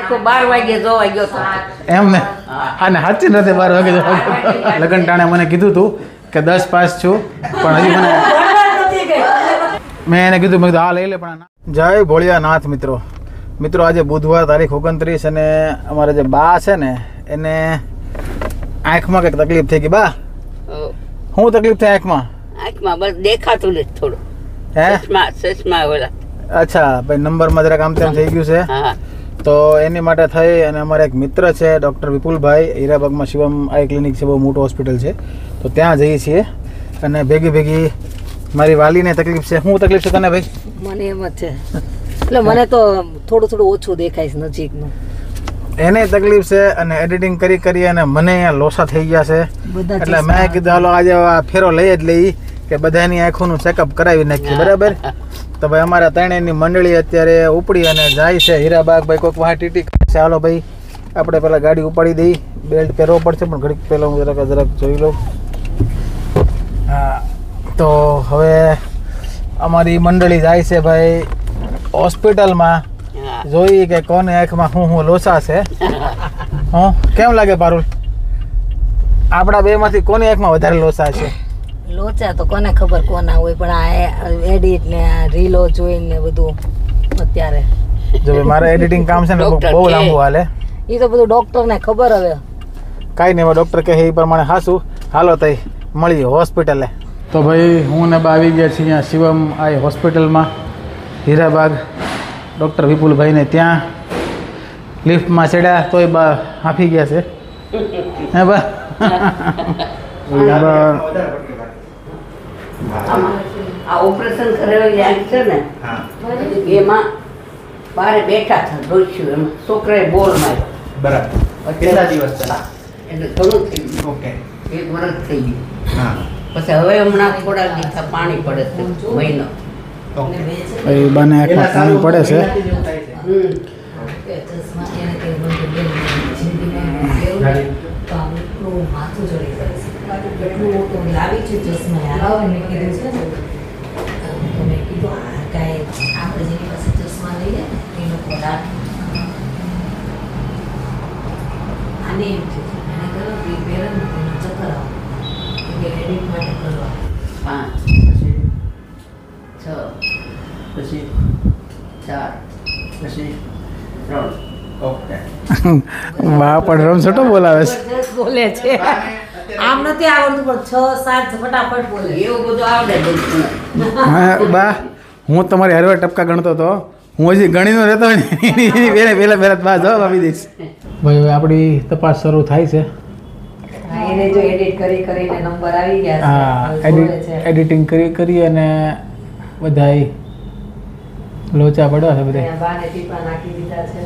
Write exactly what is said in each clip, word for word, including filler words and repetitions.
આખો બાર વાગે જોવા ગયો તો એમ ને હા ને સાચી નથી બાર વાગે લગન ટાણે મને કીધું તું કે દસ પાસ છું પણ હજી મને મેં એને કીધું મેં કીધું હા લઈ લે પણ જય ભોળિયાનાથ મિત્રો મિત્રો આજે બુધવાર તારીખ ઓગણત્રીસ અને અમારા જે બા છે ને એને આંખમાં કંઈક તકલીફ થઈ ગઈ બા શું તકલીફ થઈ આંખમાં આંખમાં બસ દેખાતું નથી થોડું હે ચશ્મા ચશ્મા ઓલા અચ્છા ભાઈ નંબરમાં જરાક આમ તેમ થઈ ગયું છે હા તો એની માટે થઈ અને અમારા એક મિત્ર છે ડૉક્ટર વિપુલભાઈ હીરાબાગમાં શિવમ આઈ ક્લિનિક છે બહુ મોટું હોસ્પિટલ છે તો ત્યાં જઈએ છીએ અને ભેગી ભેગી મારી વાલીને તકલીફ છે શું તકલીફ છે તને ભાઈ મને એમ જ છે એટલે મને તો થોડું થોડું ઓછું દેખાય છે નજીકનું એને તકલીફ છે અને એડિટિંગ કરી કરી અને મને અહીંયા લોસા થઈ ગયા છે એટલે મેં કીધું હાલો આજે આ ફેરો લઈ જ લઈ કે બધાની આંખોનું ચેકઅપ કરાવી નાખીએ બરાબર તો ભાઈ અમારા ત્રણેયની મંડળી અત્યારે ઉપડી અને જાય છે હીરાબાગ ભાઈ કોઈક વાહ ટીટી છે હાલો ભાઈ આપણે પહેલાં ગાડી ઉપાડી દઈ બેલ્ટ પહેરવો પડશે પણ ઘડીક પહેલાં હું જરાક જરાક જોઈ લઉં હા તો હવે અમારી મંડળી જાય છે ભાઈ હોસ્પિટલમાં જોઈએ કે કોની આંખમાં શું શું લોસા છે હું કેમ લાગે પારુલ આપણા બે માંથી કોની આંખમાં વધારે લોસા છે લોચા તો કોને ખબર કોના હોય પણ આ એડિટ ને આ રીલો જોઈને બધું અત્યારે જો ભાઈ મારે એડિટિંગ કામ છે ને બહુ લાંબુ હાલે એ તો બધું ડોક્ટર ને ખબર હવે કાંઈ નહીં ડૉક્ટર કહે એ પ્રમાણે હાસું હાલો તઈ મળીએ હોસ્પિટલે તો ભાઈ હું ને બા આવી ગયા છીએ અહીંયા શિવમ આઈ હોસ્પિટલમાં હીરાબાગ ડૉક્ટર વિપુલભાઈને ત્યાં લિફ્ટમાં ચડ્યા તોય બા હાંફી ગયા છે હે બા આ ઓપરેશન કરેલી આંખ છે ને એમાં બારે બેઠા હતા ડોસ્યું એમાં છોકરાએ બોલ માર્યો બરાબર કેટલા દિવસ થયા એટલે ઘણું થઈ ગયું ઓકે એક વર્ષ થઈ ગયું હા પછી હવે હમણાં થોડા દિવસ પાણી પડે છે મહિનો ભાઈ બાને આંખમાં પાણી પડે છે હમ માથું ચડી જાય છે કેટલું મોટું લાવી છે ચશ્મા લાવે મેં કીધું છે ને તો મેં કીધું આ કાંઈ આપણે જેની પાસે ચશ્મા લઈએ ને એ લોકો રાખે આને એમ છે એને કરો કે પહેરે ને એનો ચક્કર આવે કે એડિટ માટે કરવા પાંચ પછી છ પછી ચાર પછી ત્રણ ઓકે બા પણ રમસટો બોલાવે છે બોલે છે આમ નથી આવડતું પણ છ સાત ફટાફટ બોલે એવું બધું આવડે બધું હા બા હું તમારી હરવા ટપકા ગણતો હતો હું હજી ગણીનો રહેતો હોય ને એની પહેલાં પહેલાં પહેલાં બા જવાબ આપી દઈશ ભાઈ હવે આપણી તપાસ શરૂ થાય છે એને જો એડિટ કરી કરીને નંબર આવી ગયા હા એડિટ એડિટિંગ કરી કરી અને બધાય લોચા પડ્યા છે બધા બાને ટીપા નાખી દીધા છે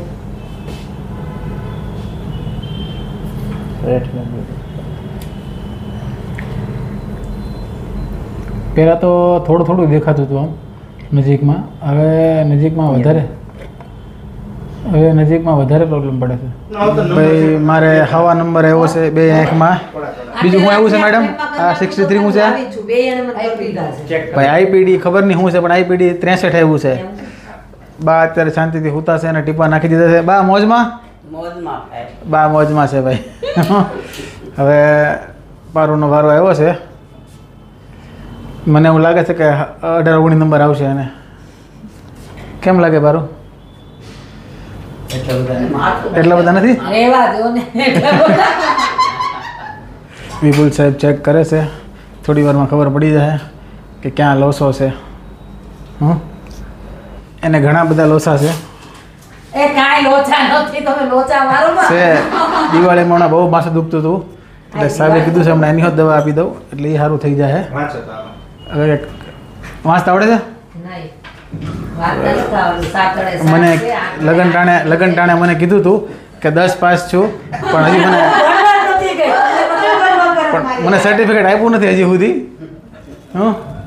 પહેલાં તો થોડું થોડું દેખાતું હતું આમ નજીકમાં હવે નજીકમાં વધારે હવે નજીકમાં વધારે પ્રોબ્લેમ પડે છે ભાઈ મારે હવા નંબર આવ્યો છે બે આંખમાં બીજું શું આવ્યું છે મેડમ આ સિક્સટી થ્રી શું છે ભાઈ આઈપીડી ખબર નહીં શું છે પણ આઈપીડી ત્રેસઠ આવ્યું છે બા અત્યારે શાંતિથી હુતા છે અને ટીપા નાખી દીધા છે બા મોજમાં મોજમાં બા મોજમાં છે ભાઈ હવે પારુનો વારો આવ્યો છે મને એવું લાગે છે કે અઢાર ઓગણીસ નંબર આવશે એને કેમ લાગે પારુ એટલા બધા નથી વિપુલ સાહેબ ચેક કરે છે થોડી વારમાં ખબર પડી જાય કે ક્યાં લોસો છે હં એને ઘણા બધા લોસા છે એ કાંઈ લોચા નથી તમે લોચા મારો છે દિવાળીમાં હમણાં બહુ માથું દુખતું હતું એટલે સાહેબે કીધું છે હમણાં એની હોત દવા આપી દઉં એટલે એ સારું થઈ જાય હવે વાંચતા આવડે છે મને લગન ટાણે લગન ટાણે મને કીધું હતું કે દસ પાસ છું પણ હજી મને પણ મને સર્ટિફિકેટ આપ્યું નથી હજી સુધી હં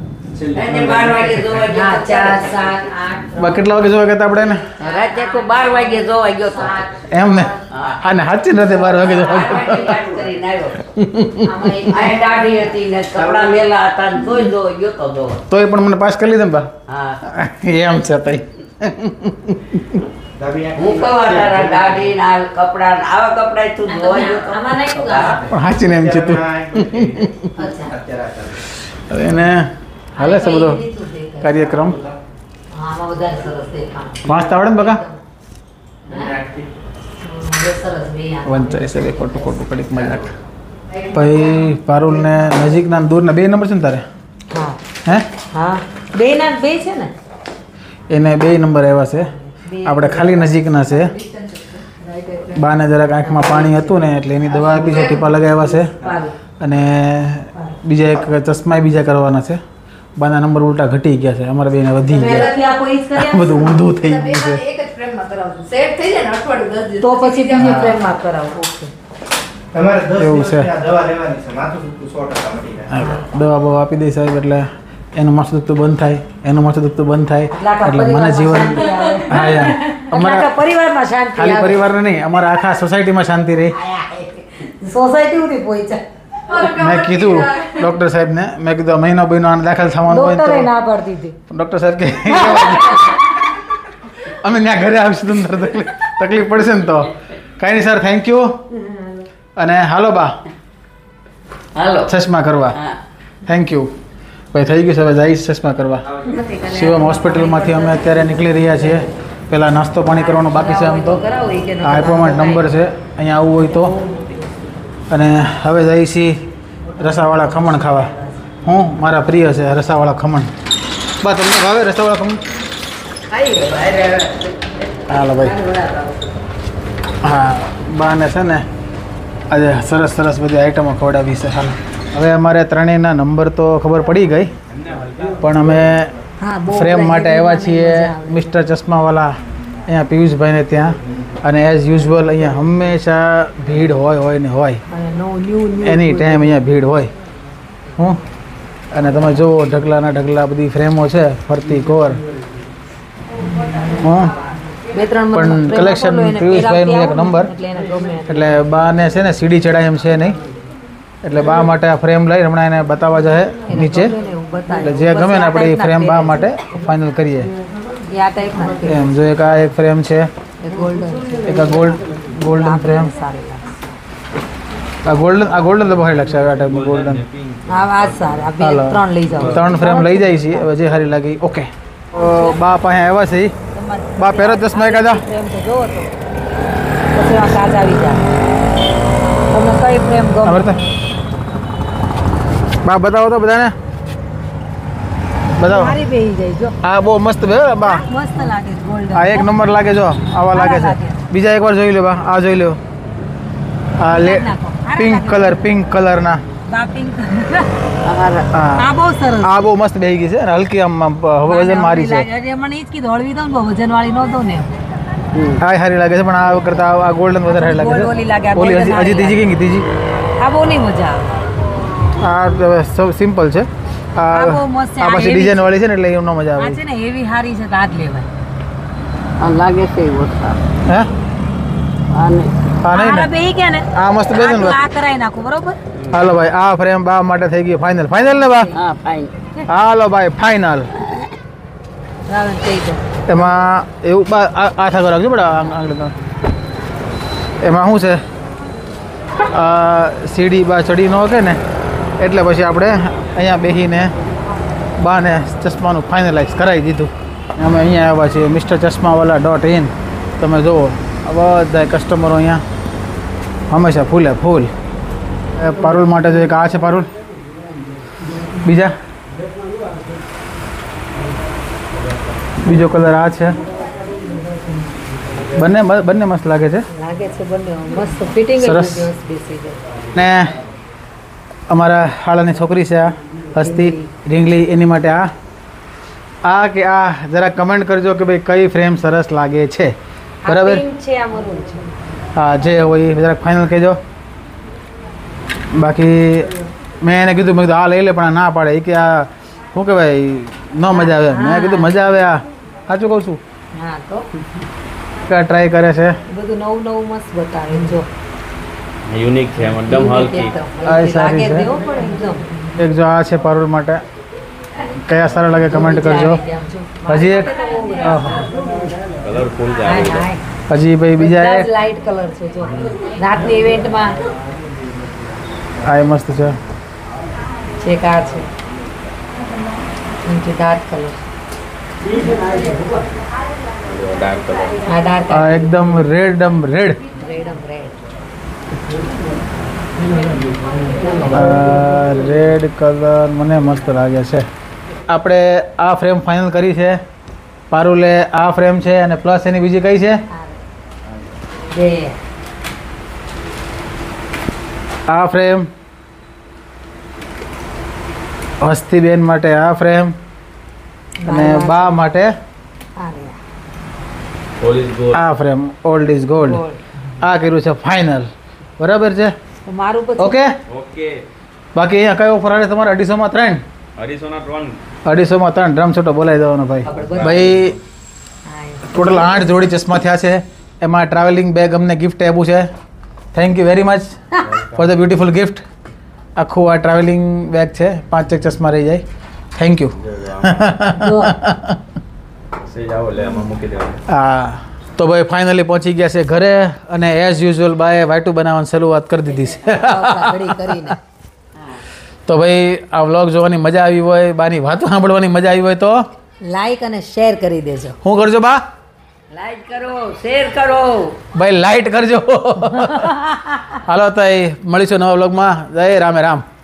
કેટલા વાગે જોવા ગયા આપણે ને રાતે આખો બાર વાગે જોવા ગયો તો એમ ને હા ને સાચી નથી બાર વાગે જોવા દાઢી હતી ને કપડા મેલા હતા જોઈ જોવા ગયો તો જોવા તોય પણ મને પાસ કરી લીધા ને બા હા એમ છે તઈ મુકવા તારા દાઢી ના કપડા આવા કપડા તું ધોવા જો તો આમાં નાખ્યું હા. પણ સાચીને એમ છે તું અચ્છા હવે એને હાલે છે બધો કાર્યક્રમ હા, આમાં વધારે સરસ દેખાણ. વાંચતા આવડે ને બકા બહુ સરસ બે આ. વંચાય છે બે ખોટું ખોટું કડીક મજાક ભાઈ પારુલ ને નજીકના ને દૂરના બે નંબર છે ને તારે હા હે હા બે ના બે છે ને એને બે નંબર આવ્યા છે આપણે ખાલી નજીકના છે બાને જરાક આંખમાં પાણી હતું ને એટલે એની દવા આપી છે ટીપા લગાવ્યા છે પારું. અને બીજા એક ચશ્મા બીજા કરવાના છે બાના નંબર ઉલટા ઘટી ગયા છે અમારા બેને વધી ગયા પહેલાથી આપો ઈ જ કર્યા? બધું ઊંધું થઈ ગયું છે એક જ ફ્રેમમાં કરાવજો સેટ થઈ જાય ને અઠવાડિયું દસ દિવસ તો પછી બીજી ફ્રેમમાં કરાવો. ઓકે. તમારે દસ એવું દિવસ છે. ત્યાં દવા લેવાની છે માથું દુખતું સો ટકા મટી જાય. હા, દવા બવા આપી દઈ સાહેબ એટલે એનું માથું દુખતું બંધ થાય એનું માથું દુખતું બંધ થાય એટલે આખા એટલે મને પરિવારમાં જીવન શાંતિ આવે. હા યાર એટલે અમારા આખા પરિવારમાં શાંતિ ખાલી આવે. પરિવારને નહીં અમારા આખા સોસાયટીમાં શાંતિ રહી સોસાયટી સુધી પહોંચ્યા. મેં કીધું ડૉક્ટર સાહેબને મેં કીધું આ મહિનો મહિનો આને દાખલ થવાનું હોય ડોક્ટરે તો ના પાડતી હતી. ડૉક્ટર સાહેબ કે અમે ત્યાં ઘરે આવીશું તમને તકલીફ તકલીફ પડશે ને તો કાંઈ નહીં સર થેન્ક યુ અને હાલો બા હાલો ચશ્મા કરવા હા થેન્ક યુ ભાઈ થઈ ગયું છે હવે જઈશ ચશ્મા કરવા શિવમ હોસ્પિટલમાંથી અમે અત્યારે નીકળી રહ્યા છીએ પહેલાં નાસ્તો પાણી કરવાનો બાકી છે આમ તો કરાવો ઈ કે ન આ એપોઇન્ટમેન્ટ નંબર છે અહીંયા આવવું હોય તો અને હવે જઈએ છીએ રસાવાળા ખમણ ખાવા હું મારા પ્રિય છે રસાવાળા ખમણ બા તમને ભાવે રસાવાળા ખમણ હાલો ભાઈ હા બાને છે ને આજે સરસ સરસ બધી આઈટમો ખવડાવી છે હાલ હવે અમારે ત્રણેયના નંબર તો ખબર પડી ગઈ પણ અમે હા, બહુ ફ્રેમ બધા માટે આવ્યા હેવી છીએ મજા આવે. મિસ્ટર ચશ્માવાલા અહીંયા પિયુષભાઈને ત્યાં અને એઝ યુઝ્યુઅલ અહીંયા હંમેશા ભીડ હોય હોય ને હોય અને no new new any time અહીંયા ભીડ હોય હું અને તમે જુઓ ઢગલાના ઢગલા બધી ફ્રેમો છે ફરતી કોર હું બે ત્રણ પણ મતલબ પ્રેમ collection આપો એને પિયુષભાઈનો પહેરાવતી એક આવો ને, નંબર. એટલે એને ગમે. એટલે બાને છે ને સીડી ચડાય એમ છે નહીં એટલે બા માટે આ ફ્રેમ લઈ હમણાં એને બતાવવા જાય એને નીચે ગમે ને એવું બતાવે. એટલે જે બસ ગમે ને આ આપણે એ type ના ફ્રેમ બા પહેરે માટે છે. ફાઇનલ કરીએ એ આ ટાઈપના જ પહેરે. એમ જો એક આ એક ફ્રેમ છે એ golden છે. એક આ ગોલ્ડ ગોલ્ડન આ ફ્રેમ સારી લાગશે. આ ગોલ્ડન આ ગોલ્ડન તો ભારી લાગશે આ ટાઈપનું ગોલ્ડન આ આ જ સારી. આ બે હાલો. ત્રણ લઈ જાઓ. ત્રણ ફ્રેમ લઈ જાય છે હવે જે સારી લાગી ઓકે બા પાસે આવ્યા છે ઈ. તમારે બા પહેરો ચશ્મા એક આજા ફ્રેમ તો જોવો તો પછી આ કાચ આવી જાય. તમને કઈ ફ્રેમ આ ગમે? વર્તે. બા બતાવો તો બધાને બતાવો મારી બેહી જાય જો. આ બહુ મસ્ત બે હો બા મસ્ત લાગે છે golden. આ એક નંબર લાગે જો આવા લાગે છે લાગે. બીજા એકવાર જોઈ લો બા આ જોઈ લો આ લે નાખો. પિંક કલર પિંક કલરના બા pink. અમારા હા આ બહુ સરસ. આ બહુ મસ્ત બેહી ગઈ છે અને હલકી આમ આમ હવે વજન મારી છે લાગે. અરે મને ઈ જ કીધું હળવી દઉં ને બહુ વજનવાળી ન દઉં ને. આ સારી લાગે છે પણ આ કરતા આ ગોલ્ડન વધારે સારી Gold ઓલી લાગે, લાગે આ છે ઓલી golden હજી હજી સારી ત્રીજી કઈ ત્રીજી આ બહુ નહીં મજા આવે. આ સૌ સિમ્પલ છે આ આ બહુ મસ્ત છે. આ આ પાછી heavy ડિઝાઇન વાળી છે ને એટલે એમ ન મજા આ આવે છે ને એવી હારી છે તો આ જ લેવાય. આ લાગે છે એવો સારો હે આ નહીં આ નહીં આના ને બેહી ગયા ને આ મસ્ત બેસે ને આટલું બા. આ કરાવી નાખું બરોબર. હાલો ભાઈ આ ફ્રેમ બા માટે થઈ ગઈ ફાઇનલ ફાઇનલ ને બા હા ફાઇન હાલો ભાઈ ફાઇનલ રાવણ કહી દો. એમાં એવું બા આ આ થાકો રાખજો બડા આંગળી તો એમાં શું છે આ સીડી બા ચડી ન કે ને એટલે પછી આપણે અહીંયા બેસીને બાને ચશ્માનું ફાઇનલાઇઝ કરાવી દીધું અમે અહીંયા આવ્યા છીએ મિસ્ટર ચશ્માવાલા ડોટ ઇન તમે જુઓ આ બધા કસ્ટમરો અહીંયા હંમેશા ફૂલે ફૂલ એ પારુલ માટે જો એક આ છે પારુલ બીજા બીજો કલર આ છે બંને બંને મસ્ત લાગે છે લાગે છે બંને મસ્ત ફિટિંગ સરસ. બેસી જાય. ને અમારા શાળાની છોકરી છે આ હસ્તી રીંગલી એની માટે આ આ કે આ જરા કમેન્ટ કરજો કે ભાઈ કઈ ફ્રેમ સરસ લાગે છે આ બરાબર pink છે આ મરૂન છે. હા જે હોય એ જરાક ફાઇનલ કહેજો બાકી મેં એને કીધું મેં કીધું આ લઈ લે પણ આ ના પાડે એ કે આ શું કહેવાય ન મજા આવે મેં કીધું મજા આવે આ સાચું કહું છું હા તો કે ટ્રાય કરે છે બધું નવું નવું મસ્ત બતાવે જો. યુનિક છે એમ એકદમ હલકી એકદમ. આ એ સારી લાગે છે. તેવો પણ એકદમ. એક જો આ છે પારુલ માટે કયા સારા લાગે કમેન્ટ કરજો આવી જાય આમ જો. હજી એક આહા. કલર કલરફુલ છે આ હાય બધો. હાય હજી ભાઈ બીજા બધા એક જ લાઇટ કલર છે જો રાતની ઇવેન્ટમાં આ એ મસ્ત છે. છે કાર છે into dark color dark colour. આ dark આ એકદમ રેડ એમ red red um red red colour મને મસ્ત લાગે છે. આપણે આ ફ્રેમ ફાઇનલ કરી છે. પારુલે આ ફ્રેમ છે અને પ્લસ એની બીજી કઈ છે બે આ ફ્રેમ. હસ્તીબેન માટે આ ફ્રેમ અને બા માટે આ રહ્યા All is good. આ frame old is gold. Gold. આ કર્યું છે ફાઇનલ. બરાબર છે. તો મારું પછી ઓકે. ઓકે. બાકી અહીંયા કયો ઓફર આવે તમારે? અઢીસોમાં ત્રણ અઢીસોના ત્રણ. અઢીસોમાં ત્રણ ડ્રમ છૂટો બોલાવી દેવાનો ભાઈ. ભાઈ હા, ટોટલ આઠ જોડી ચશ્મા થયા છે. એમાં ટ્રાવેલિંગ બેગ અમને ગિફ્ટ આપ્યું છે. Thank you very much for the beautiful gift. આખું આ ટ્રાવેલિંગ બેગ છે. પાંચ એક ચશ્મા રહી જાય. Thank you. જો સેજ આવો લે આમાં મૂકી દેવાનું. હા તો ભાઈ ફાઇનલી પહોંચી ગયા છે ઘરે અને એઝ યુઝ્યુઅલ બાએ વાયટું બનાવવાની શરૂઆત કરી દીધી છે. ઘડી કરીને તો ભાઈ આ વ્લોગ જોવાની મજા આવી હોય, બાની વાતો સાંભળવાની મજા આવી હોય તો લાઈક અને શેર કરી દેજો. શું કરજો બા? લાઈક કરો, શેર કરો. ભાઈ લાઇટ કરજો. હાલો તો મળીશું નવા વ્લોગમાં. જય રામે રામ.